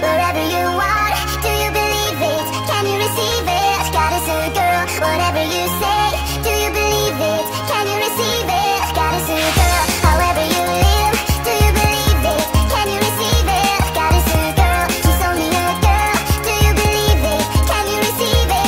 wherever you are. Do you believe it? Can you receive it? Goddess or girl, whatever you say. Do you believe it? Can you receive it? Goddess or girl, however you live. Do you believe it? Can you receive it? Goddess or girl, she's only a girl. Do you believe it? Can you receive it?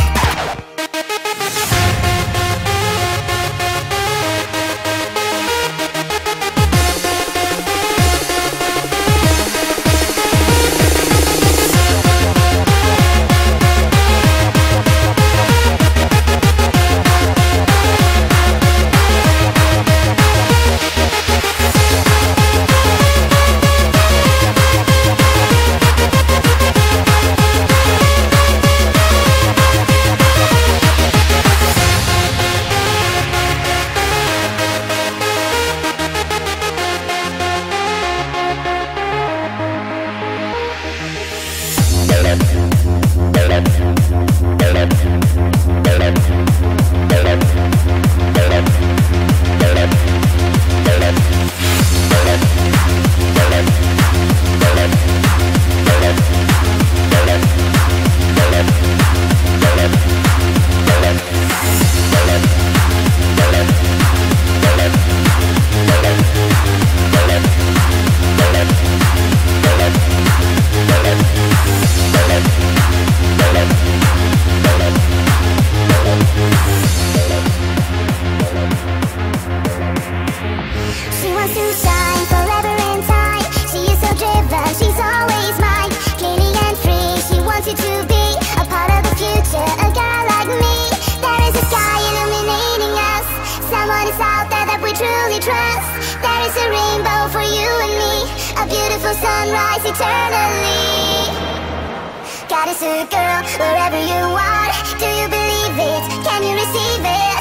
She wants to shine forever in time. She is so driven, she's always mine. Clean and free, she wants you to be a part of the future, a girl like me. There is a sky illuminating us. Someone is out there that we truly trust. There is a rainbow for you and me, a beautiful sunrise eternally. Goddess or girl, wherever you are. Do you believe it? Can you receive it?